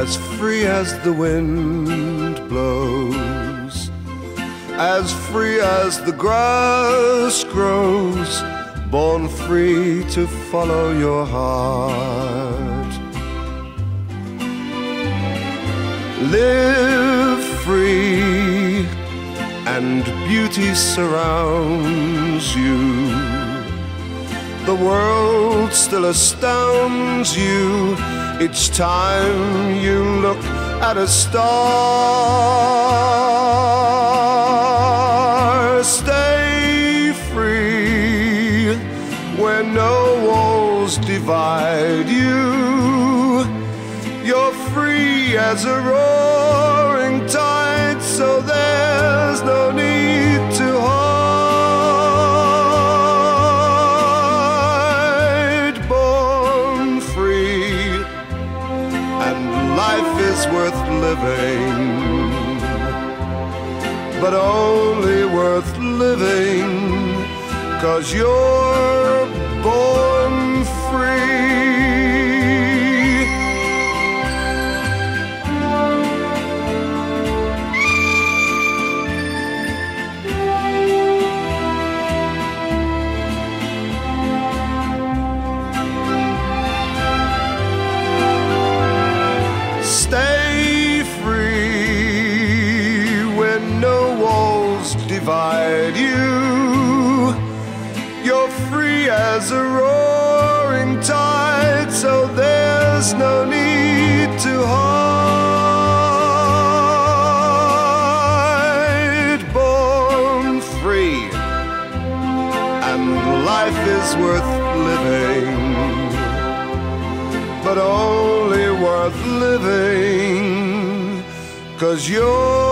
as free as the wind blows, as free as the grass grows, born free to follow your heart. Live free and beauty surrounds you. The world still astounds you each time you look at a star. Stay free where no walls divide you. You're free as a roaring tide, so there's no need to hide. Born free, and life is worth living, but only worth living 'cause you're born free. Stay free when no walls divide you. You're free as a roaring tide, so there's no need to hide. Born free, and life is worth living, but only worth living 'cause you're